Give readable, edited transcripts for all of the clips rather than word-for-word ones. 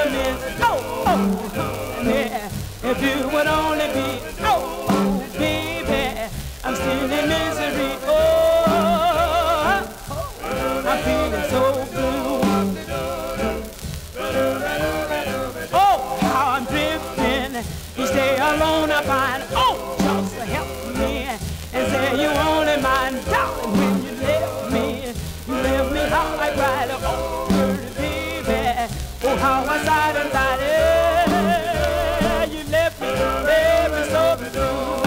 miss. Oh, oh, yeah. If you would only be, oh, oh, baby, I'm still in misery. Oh, I'm feeling so blue. Oh, how I'm drifting. Each day alone I find, oh, just to help me and say you only mine. Darling, when you left me how I cried. Oh, dirty baby, oh, how I sighed and died. Yeah, you left me so blue.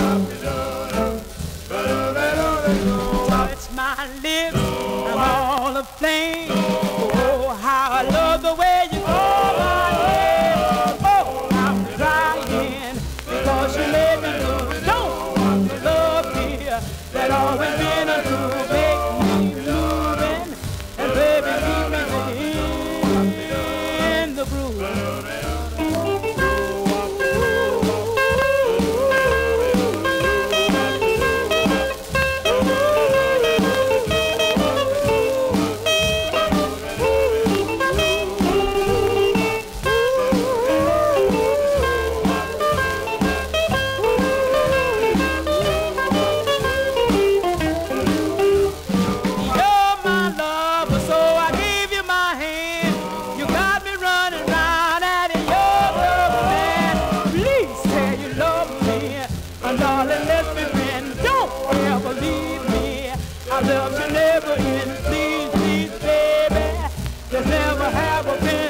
Touch my lips, I'm all aflame. Oh, how I love the way you call my name. Oh, I'm crying because you made me lose. Don't want the love here that always been untrue. Make me moving and baby keep me in the groove. Our love should never end, please, please, baby. Just never have a been.